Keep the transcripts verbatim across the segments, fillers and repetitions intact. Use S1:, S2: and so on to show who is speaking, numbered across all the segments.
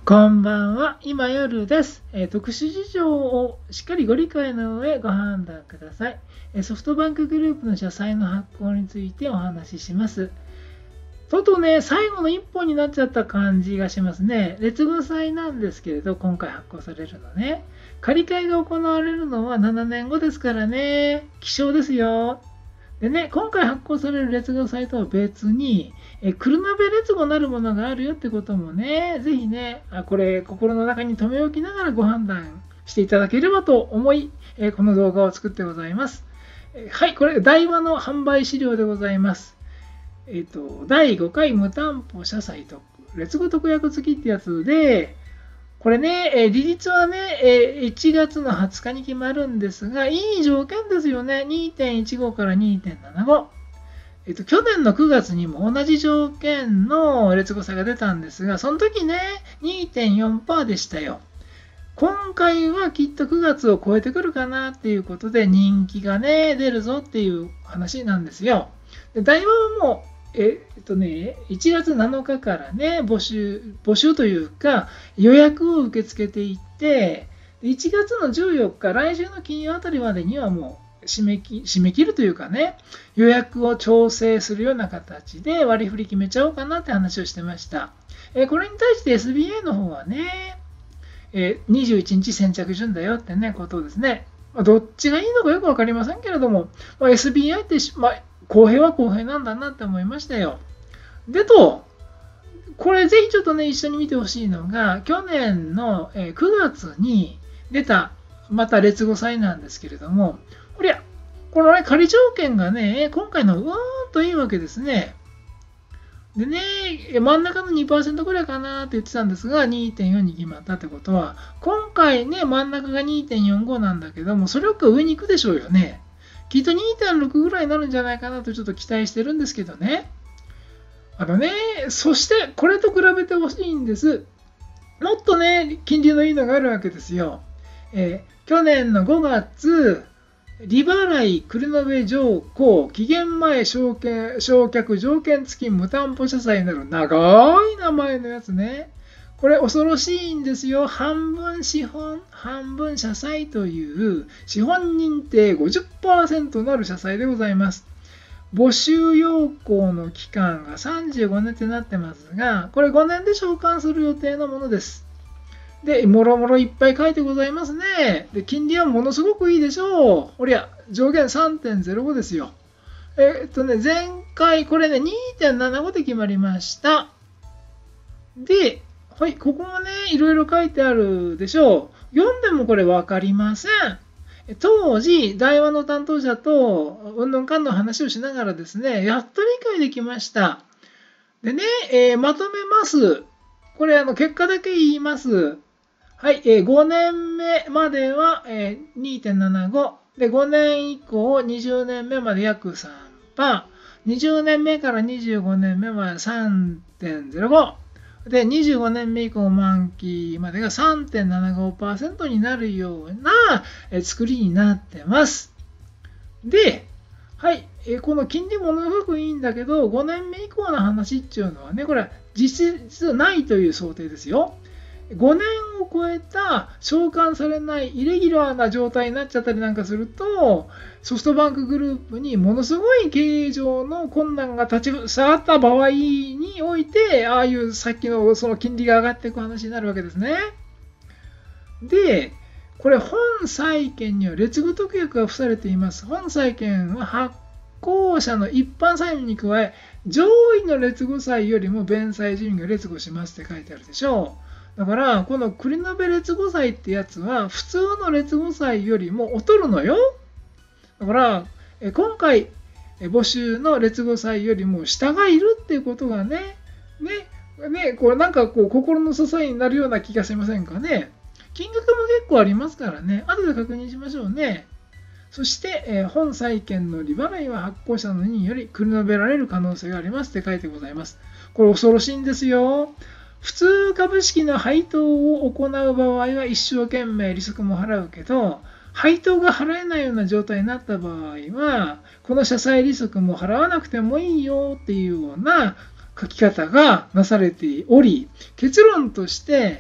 S1: こんばんは。今夜です。えー特殊事情をしっかりご理解の上ご判断ください。えーソフトバンクグループの社債の発行についてお話しします。とうとうね、最後の一本になっちゃった感じがしますね。劣後債なんですけれど、今回発行されるのね。借り換えが行われるのはななねんごですからね。希少ですよ。でね、今回発行される劣後債とは別に、え黒鍋劣後なるものがあるよってこともね、ぜひね、あこれ心の中に留め置きながらご判断していただければと思い、えこの動画を作ってございます。えはい、これ、台場の販売資料でございます。えっ、と、だいごかい無担保社債特劣後特約付きってやつで、これね、えー利率はね、えーいちがつのはつかに決まるんですが、いい条件ですよね。にてんいちご から にてんななご。えっと、去年のくがつにも同じ条件の劣後債が出たんですが、その時ね、にてんよんパーセント でしたよ。今回はきっとくがつを超えてくるかなっていうことで、人気がね、出るぞっていう話なんですよ。で、台湾はもう、えっとね、いちがつなのかからね、募集、募集というか、予約を受け付けていって、いちがつのじゅうよっか、来週の金曜あたりまでにはもう締め切締め切るというかね、予約を調整するような形で割り振り決めちゃおうかなって話をしてました。えこれに対して エスビーアイ の方はね、えにじゅういちにち先着順だよってね、ことですね。まあどっちがいいのかよくわかりませんけれども、まあ、エスビーアイ って、まあ、公平は公平なんだなって思いましたよ。でと、これぜひちょっとね、一緒に見てほしいのが、去年のくがつに出た、また劣後債なんですけれども、これ、このね、仮条件がね、今回のうーんといいわけですね。でね、真ん中の にパーセント ぐらいかなって言ってたんですが、にてんよん に決まったってことは、今回ね、真ん中が にてんよんご なんだけども、それより上に行くでしょうよね。きっと にてんろく ぐらいになるんじゃないかなとちょっと期待してるんですけどね。あのね、そしてこれと比べてほしいんです。もっとね、金利のいいのがあるわけですよ。えー去年のごがつ、利払い、繰延条項、期限前償却、償却条件付き無担保社債なる長い名前のやつね。これ恐ろしいんですよ。半分資本、半分社債という資本認定 ごじゅっパーセント なる社債でございます。募集要項の期間がさんじゅうごねんってなってますが、これごねんで償還する予定のものです。で、もろもろいっぱい書いてございますね。で、金利はものすごくいいでしょう。おりゃ、上限 さんてんゼロご ですよ。えっとね、前回、これね、にてんななご で決まりました。で、はい、ここもね、いろいろ書いてあるでしょう。読んでもこれ分かりません。当時、台湾の担当者と、うんぬんかんの話をしながらですね、やっと理解できました。でね、えーまとめます。これ、あの、結果だけ言います。はい、えーごねんめまでは、えー、にてんななご。で、ごねん以降、にじゅうねんめまで約 さんパーセント。にじゅうねんめからにじゅうごねんめは さんてんゼロご。で、にじゅうごねんめ以降満期までが さんてんななごパーセント になるようなえー作りになってます。で、はい、えーこの金利ものすごくいいんだけど、ごねんめ以降の話っていうのはね、これは実質ないという想定ですよ。ごねんを超えた償還されないイレギュラーな状態になっちゃったりなんかすると、ソフトバンクグループにものすごい経営上の困難が立ちふさがった場合において、ああいうさっきのその金利が上がっていく話になるわけですね。で、これ本債権には劣後特約が付されています。本債権は発行者の一般債務に加え、上位の劣後債よりも弁済順位が劣後しますって書いてあるでしょう。だから、この繰延劣後債ってやつは、普通の劣後債よりも劣るのよ。だから、今回、募集の劣後債よりも下がいるっていうことがね、ね、ね、これなんかこう心の支えになるような気がしませんかね。金額も結構ありますからね、後で確認しましょうね。そして、本債権の利払いは発行者の任より繰り延べられる可能性がありますって書いてございます。これ恐ろしいんですよ。普通株式の配当を行う場合は一生懸命利息も払うけど、配当が払えないような状態になった場合は、この社債利息も払わなくてもいいよっていうような書き方がなされており、結論として、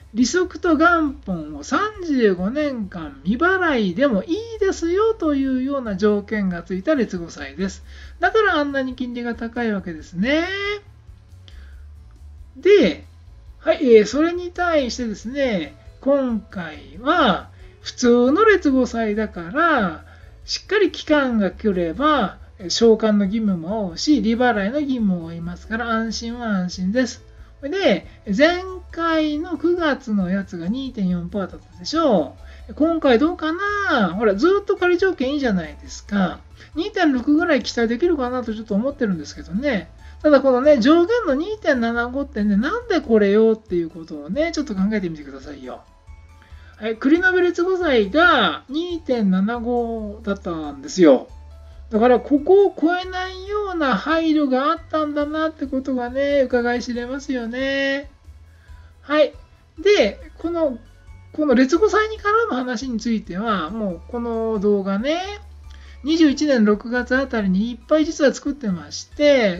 S1: 利息と元本をさんじゅうごねんかん未払いでもいいですよというような条件がついた劣後債です。だからあんなに金利が高いわけですね。で、はい、えー、それに対してですね、今回は普通の劣後債だから、しっかり期間が来れば、償還の義務も負うし、利払いの義務を負いますから、安心は安心です。で、前回のくがつのやつが にてんよんパーセント だったでしょう。今回どうかな？ほら、ずっと仮条件いいじゃないですか。にてんろく ぐらい期待できるかなとちょっと思ってるんですけどね。ただこのね、上限の にてんななご ってね、なんでこれよっていうことをね、ちょっと考えてみてくださいよ。はい、繰延劣後債が にてんななご だったんですよ。だからここを超えないような配慮があったんだなってことがね、伺い知れますよね。はい。で、この、この劣後債に絡む話については、もうこの動画ね、にじゅういちねんろくがつあたりにいっぱい実は作ってまして、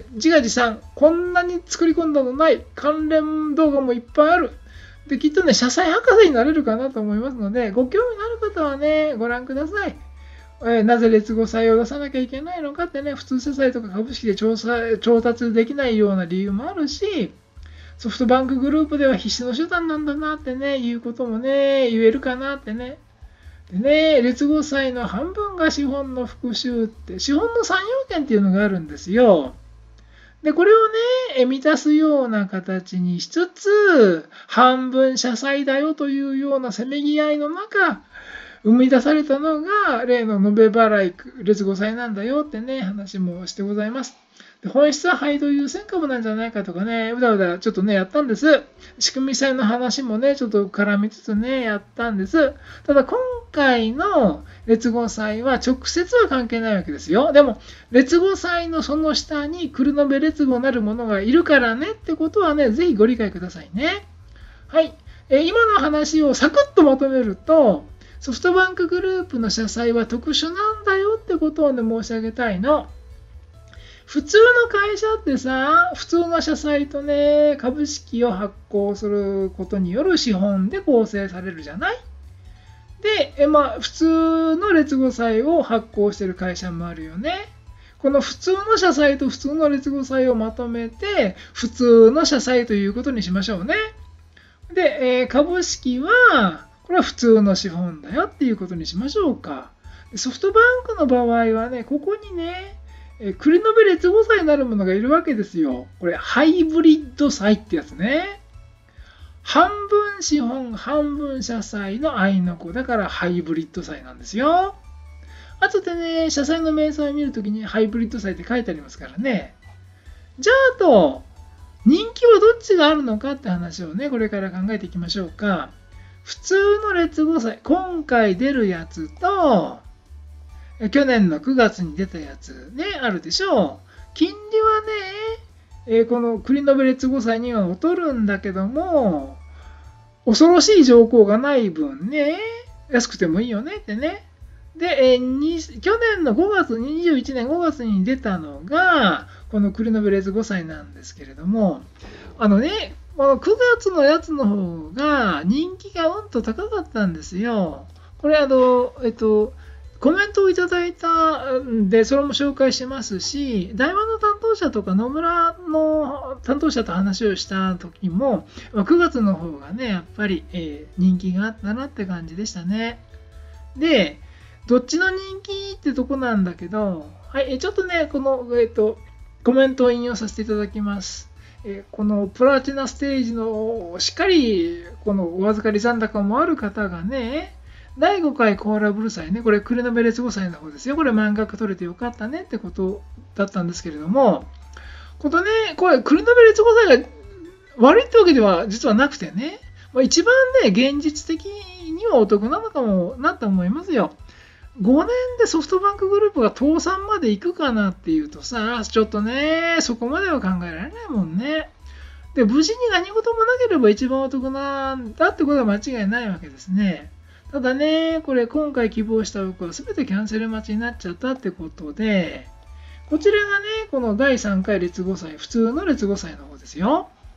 S1: 自画自賛、こんなに作り込んだのない関連動画もいっぱいある。で、きっとね、社債博士になれるかなと思いますので、ご興味のある方はね、ご覧ください。えー、なぜ劣後債を出さなきゃいけないのかってね、普通社債とか株式で調査調達できないような理由もあるし、ソフトバンクグループでは必死の手段なんだなってね、いうこともね、言えるかなってね。でね、劣後債の半分が資本の復習って、資本のさん要件っていうのがあるんですよ。で、これをね、満たすような形にしつつ、半分社債だよというようなせめぎ合いの中、生み出されたのが例の延べ払い劣後債なんだよってね、話もしてございます。で、本質は配当優先株なんじゃないかとかね、うだうだちょっとね、やったんです。仕組み債の話もね、ちょっと絡みつつね、やったんです。ただ今回の劣後債は直接は関係ないわけですよ。でも、劣後債のその下に繰り延べ劣後なるものがいるからねってことはね、ぜひご理解くださいね。はい。え今の話をサクッとまとめると、ソフトバンクグループの社債は特殊なんだよってことをね、申し上げたいの。普通の会社ってさ、普通の社債とね、株式を発行することによる資本で構成されるじゃない？で、えまあ、普通の劣後債を発行している会社もあるよね。この普通の社債と普通の劣後債をまとめて、普通の社債ということにしましょうね。で、えー、株式は、これは普通の資本だよっていうことにしましょうか。ソフトバンクの場合はね、ここにね、繰り延べ劣後債になるものがいるわけですよ。これ、ハイブリッド債ってやつね。半分資本、半分社債の合いの子だからハイブリッド債なんですよ。あとでね、社債の明細を見るときにハイブリッド債って書いてありますからね。じゃああと、人気はどっちがあるのかって話をね、これから考えていきましょうか。普通の劣後債、今回出るやつと、去年のくがつに出たやつね、あるでしょう。金利はね、えー、この繰り延べ劣後債には劣るんだけども、恐ろしい条項がない分ね、安くてもいいよねってね。で、えー、に去年のごがつ、にじゅういちねんごがつに出たのが、この繰り延べ劣後債なんですけれども、あのね、このくがつのやつの方が人気がうんと高かったんですよ。これあの、えっと、コメントをいただいたんで、それも紹介しますし、台湾の担当者とか野村の担当者と話をした時も、くがつの方がね、やっぱり、えー、人気があったなって感じでしたね。で、どっちの人気ってとこなんだけど、はい、ちょっとね、この、えっと、コメントを引用させていただきます。このプラチナステージのしっかりこのお預かり残高もある方がね、だいごかいコーラブル債ね、これ繰り延べ劣後債の方ですよ。これ満額取れてよかったねってことだったんですけれども、このね、これ繰り延べ劣後債が悪いってわけでは実はなくてね、一番ね、現実的にはお得なのかもなと思いますよ。ごねんでソフトバンクグループが倒産まで行くかなっていうとさ、ちょっとね、そこまでは考えられないもんね。で、無事に何事もなければ一番お得なんだってことは間違いないわけですね。ただね、これ今回希望した僕は全てキャンセル待ちになっちゃったってことで、こちらがね、このだいさんかい劣後債、普通の劣後債の方ですよ。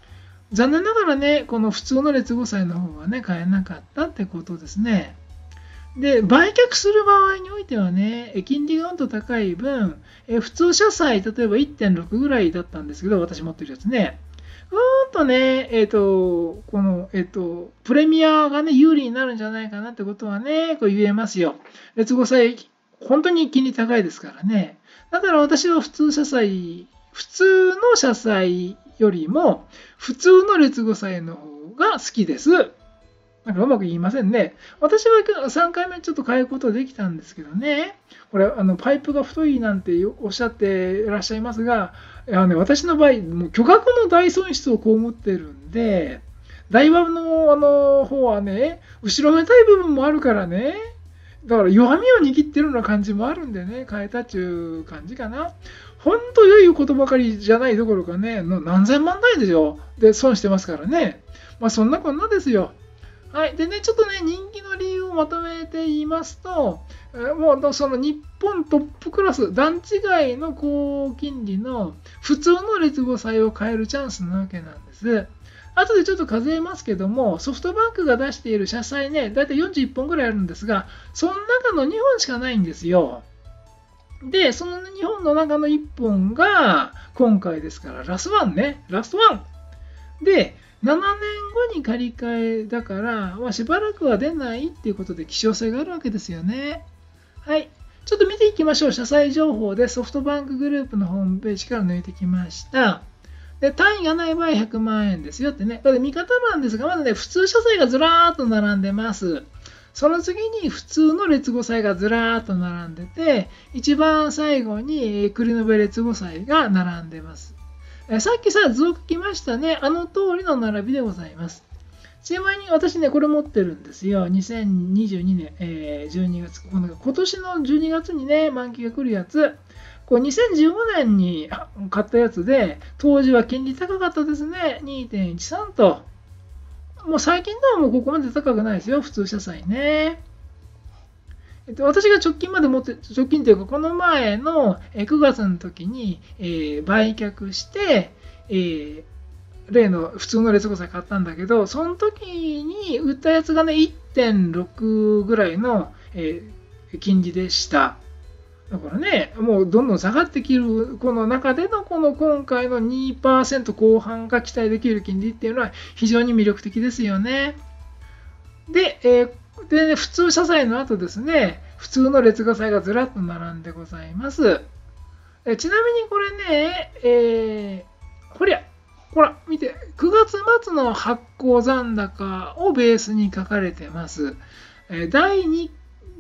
S1: 残念ながらね、この普通の劣後債の方はね、買えなかったってことですね。で、売却する場合においてはね、金利がうんと高い分、え普通社債、例えば いってんろく ぐらいだったんですけど、私持ってるやつね。うーんとね、えっ、ー、と、この、えっ、ー、と、プレミアがね、有利になるんじゃないかなってことはね、こう言えますよ。劣後債、本当に金利高いですからね。だから私は普通社債、普通の社債よりも、普通の劣後債の方が好きです。なんかうまく言いませんね。私はさんかいめちょっと変えることできたんですけどね。これ、あのパイプが太いなんておっしゃっていらっしゃいますが、いやね、私の場合、もう巨額の大損失を被ってるんで、台場のあの方はね、後ろめたい部分もあるからね。だから弱みを握ってるような感じもあるんでね、変えたっちゅう感じかな。本当良いことばかりじゃないどころかね、何千万台でしょ。で、損してますからね。まあそんなこんなですよ。はい。でね、ちょっとね、人気の理由をまとめて言いますと、もうその日本トップクラス、段違いの高金利の普通の劣後債を買えるチャンスなわけなんです。後でちょっと数えますけども、ソフトバンクが出している社債ね、だいたいよんじゅういっぽんぐらいあるんですが、その中のにほんしかないんですよ。で、そのにほんの中のいっぽんが今回ですから、ラストワンね、ラストワン。で、ななねんごに借り換えだから、まあ、しばらくは出ないっていうことで希少性があるわけですよね。はい。ちょっと見ていきましょう。社債情報でソフトバンクグループのホームページから抜いてきました。で、単位がない場合ひゃくまんえんですよってね。これ見方なんですが、まずね、普通社債がずらーっと並んでます。その次に普通の劣後債がずらーっと並んでて、一番最後に繰延劣後債が並んでます。さっきさ、図を書きましたね。あの通りの並びでございます。ちなみに私ね、これ持ってるんですよ。にせんにじゅうにねん、えー、じゅうにがつ、今年のじゅうにがつにね、満期が来るやつ。これにせんじゅうごねんに買ったやつで、当時は金利高かったですね。にてんいちさん と。もう最近のはもうここまで高くないですよ。普通社債ね。私が直近まで持って、直近というか、この前のくがつの時に、えー、売却して、えー、例の普通の劣後債買ったんだけど、その時に売ったやつがね、いってんろく ぐらいの、えー、金利でした。だからね、もうどんどん下がってきる、この中でのこの今回の にパーセント 後半が期待できる金利っていうのは非常に魅力的ですよね。で、えーで、ね、普通社債の後ですね、普通の劣後債がずらっと並んでございます。えちなみにこれね、えー、こりゃ、ほら、見て、くがつ末の発行残高をベースに書かれてます。えだい 2,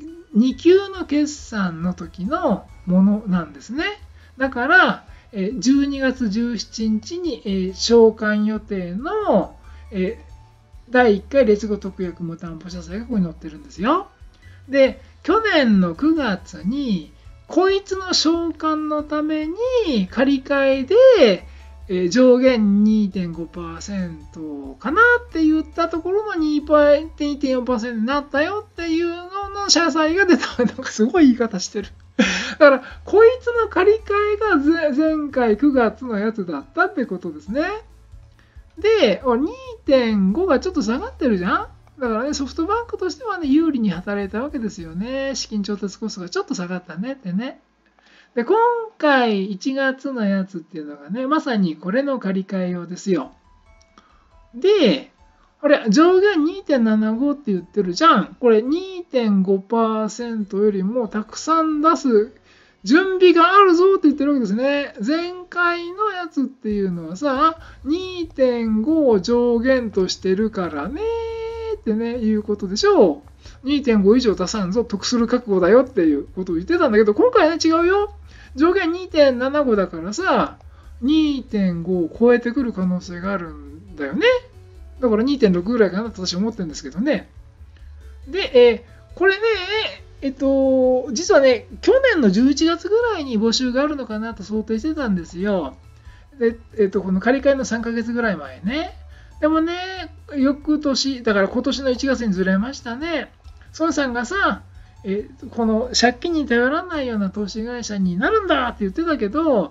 S1: 2級の決算の時のものなんですね。だから、じゅうにがつじゅうしちにちに償還予定の、えーだいいっかい劣後特約無担保社債がここに載ってるんですよ。で、去年のくがつに、こいつの償還のために借り換えで上限 にてんごパーセント かなって言ったところの にてんよんパーセント になったよっていうのの社債が出た。なんかすごい言い方してる。だから、こいつの借り換えが前回くがつのやつだったってことですね。で、にてんご がちょっと下がってるじゃん。だからね、ソフトバンクとしてはね、有利に働いたわけですよね。資金調達コストがちょっと下がったねってね。で、今回いちがつのやつっていうのがね、まさにこれの借り換え用ですよ。で、あれ、上限 にてんななご って言ってるじゃん。これ にてんごパーセント よりもたくさん出す準備があるぞって言ってるわけですね。前回のやつっていうのはさ、にてんご を上限としてるからねってね、いうことでしょう。にてんご 以上出さんぞ、得する覚悟だよっていうことを言ってたんだけど、今回はね、違うよ。上限 にてんななご だからさ、にてんご を超えてくる可能性があるんだよね。だから にてんろく ぐらいかなと私は思ってるんですけどね。で、えー、これね、えっと、実はね、去年のじゅういちがつぐらいに募集があるのかなと想定してたんですよ。で、えっと、この借り換えのさんかげつぐらい前ね。でもね、翌年、だから今年のいちがつにずれましたね。孫さんがさ、えこの借金に頼らないような投資会社になるんだって言ってたけど、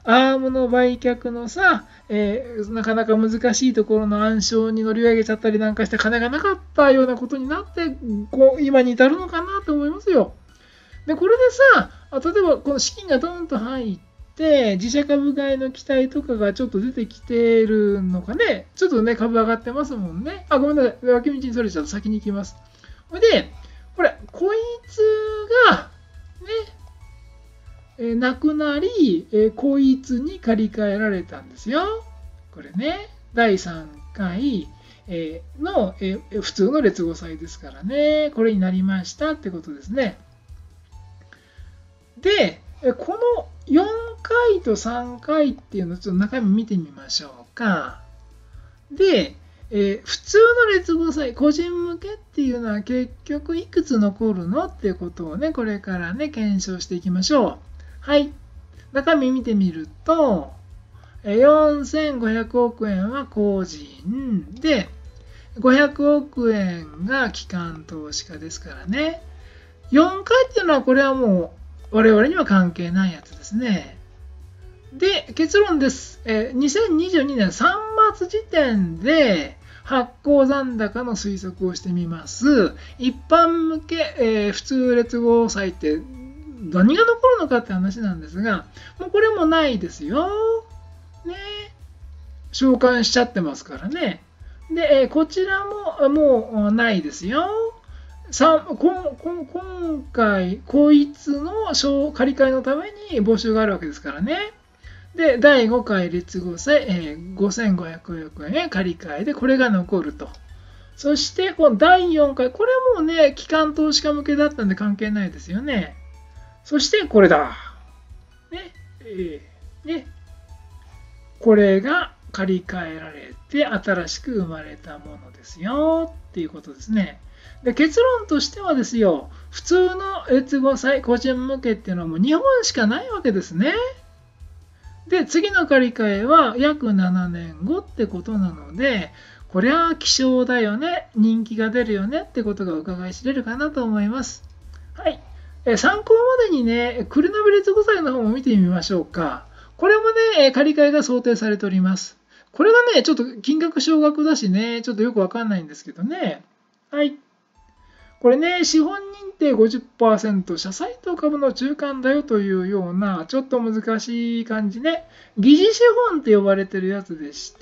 S1: アームの売却のさ、えー、なかなか難しいところの暗礁に乗り上げちゃったりなんかして金がなかったようなことになってこう今に至るのかなと思いますよ。でこれでさ、例えばこの資金がドーンと入って自社株買いの期待とかがちょっと出てきてるのかね。ちょっとね株上がってますもんね。あ、ごめんなさい、脇道にそれちゃうと先に行きます。でこれこいつがねえなくなり、えこいつに借り換えられたんですよ。これね、だいさんかいの普通の劣後債ですからね、これになりましたってことですね。で、このよんかいとさんかいっていうのをちょっと中身見てみましょうか。で、えー、普通の劣後債、個人向けっていうのは結局いくつ残るのっていうことをね、これからね、検証していきましょう。はい。中身見てみると、よんせんごひゃくおくえんは個人で、ごひゃくおくえんが機関投資家ですからね。よんかいっていうのはこれはもう我々には関係ないやつですね。で、結論です。にせんにじゅうにねんさんがつ時点で発行残高の推測をしてみます。一般向け、えー、普通劣後債って何が残るのかって話なんですが、もうこれもないですよ。ね。償還しちゃってますからね。で、こちらももうないですよ。さ今回、こいつの借り換えのために募集があるわけですからね。で、だいごかい劣後債、えー、ごせんごひゃくおくえん借り換えで、これが残ると。そして、このだいよんかい、これもね、機関投資家向けだったんで関係ないですよね。そしてこれだ。ね。えー、ね。これが借り換えられて新しく生まれたものですよっていうことですね。で結論としてはですよ、普通の劣後債、個人向けっていうのはもうにほんしかないわけですね。で、次の借り換えは約ななねんごってことなので、これは希少だよね、人気が出るよねってことが伺い知れるかなと思います。はい。参考までにね、繰り延べ劣後債の方も見てみましょうか。これもね、借り換えが想定されております。これがね、ちょっと金額少額だしね、ちょっとよくわかんないんですけどね。はい。これね、資本認定 ごじゅっパーセント、社債と株の中間だよというような、ちょっと難しい感じね。疑似資本って呼ばれてるやつでして、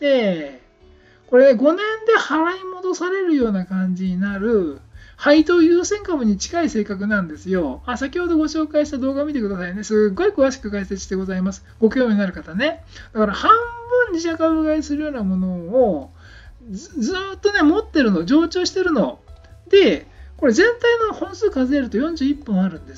S1: これごねんで払い戻されるような感じになる、配当優先株に近い性格なんですよ。あ、先ほどご紹介した動画を見てくださいね。すっごい詳しく解説してございます。ご興味のある方ね。だから半分自社株買いするようなものを ず, ずっとね、持ってるの、常駐してるの。で、これ全体の本数数えるとよんじゅういっぽんあるんです。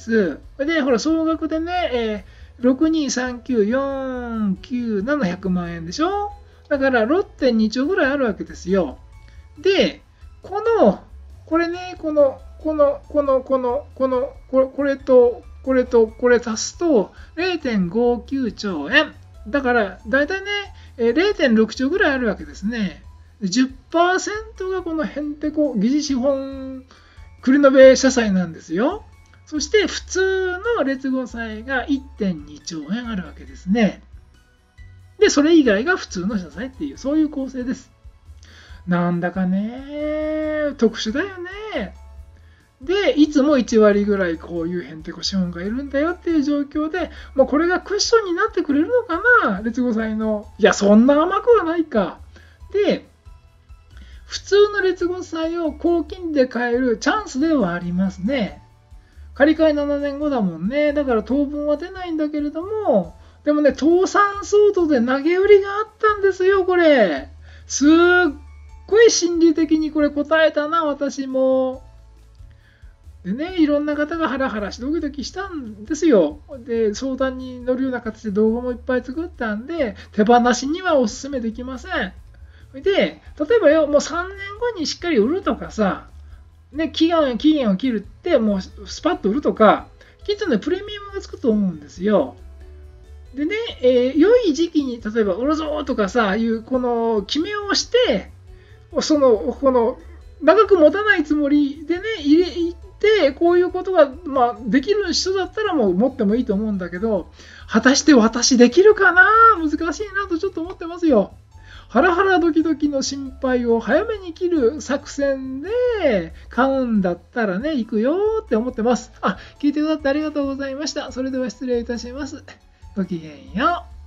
S1: で、ほら、総額でね、えー、ろくにさんきゅうよんきゅうななひゃくまんえんでしょ。だから ろくてんにちょうぐらいあるわけですよ。で、この、これね、この、この、この、この、この、これ、これと、これと、これ足すと れいてんごきゅうちょうえん。だから、だいたいね、れいてんろくちょうぐらいあるわけですね。じゅっパーセント がこのヘンテコ疑似資本繰り延べ社債なんですよ。そして普通の劣後債が いってんにちょうえんあるわけですね。で、それ以外が普通の社債っていう、そういう構成です。なんだかね、特殊だよね。で、いつもいちわりぐらいこういうヘンテコ資本がいるんだよっていう状況で、もうこれがクッションになってくれるのかな、劣後債の。いや、そんな甘くはないか。で、普通の劣後債を高金利で買えるチャンスではありますね。借り換えななねんごだもんね。だから当分は出ないんだけれども、でもね、倒産相当で投げ売りがあったんですよ、これ。すっごい心理的にこれ答えたな、私も。でね、いろんな方がハラハラしドキドキしたんですよ。で、相談に乗るような形で動画もいっぱい作ったんで、手放しにはお勧めできません。で、例えばよ、もうさんねんごにしっかり売るとかさ、ね、期限、期限を切るって、もうスパッと売るとか、きっとね、プレミアムがつくと思うんですよ。でね、えー、良い時期に、例えば売るぞとかさ、いうこの決めをして、その、この、長く持たないつもりでね、入れてこういうことが、まあ、できる人だったらもう持ってもいいと思うんだけど、果たして私できるかな、難しいなとちょっと思ってますよ。ハラハラドキドキの心配を早めに切る作戦で買うんだったらね、行くよって思ってます。あ、聞いてくださってありがとうございました。それでは失礼いたします。ごきげんよう。